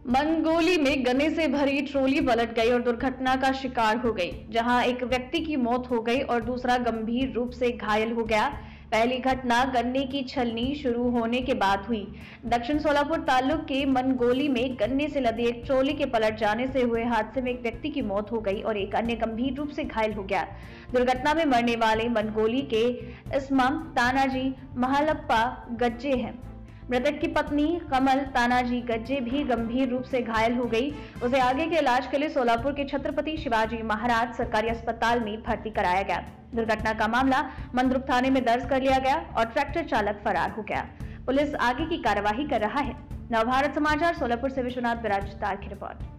मंगोली में गन्ने से भरी ट्रॉली पलट गई और दुर्घटना का शिकार हो गई, जहां एक व्यक्ति की मौत हो गई और दूसरा गंभीर रूप से घायल हो गया। पहली घटना गन्ने की छलनी शुरू होने के बाद हुई। दक्षिण सोलापुर तालुक के मंगोली में गन्ने से लदी एक ट्रॉली के पलट जाने से हुए हादसे में एक व्यक्ति की मौत हो गई और एक अन्य गंभीर रूप से घायल हो गया। दुर्घटना में मरने वाले मंगोली के इस्माम तानाजी महालप्पा गज्जे हैं। मृतक की पत्नी कमल तानाजी गज्जे भी गंभीर रूप से घायल हो गई। उसे आगे के इलाज के लिए सोलापुर के छत्रपति शिवाजी महाराज सरकारी अस्पताल में भर्ती कराया गया। दुर्घटना का मामला मंद्रुप थाने में दर्ज कर लिया गया और ट्रैक्टर चालक फरार हो गया। पुलिस आगे की कार्यवाही कर रहा है। नवभारत समाचार सोलापुर से विश्वनाथ विराजदार की रिपोर्ट।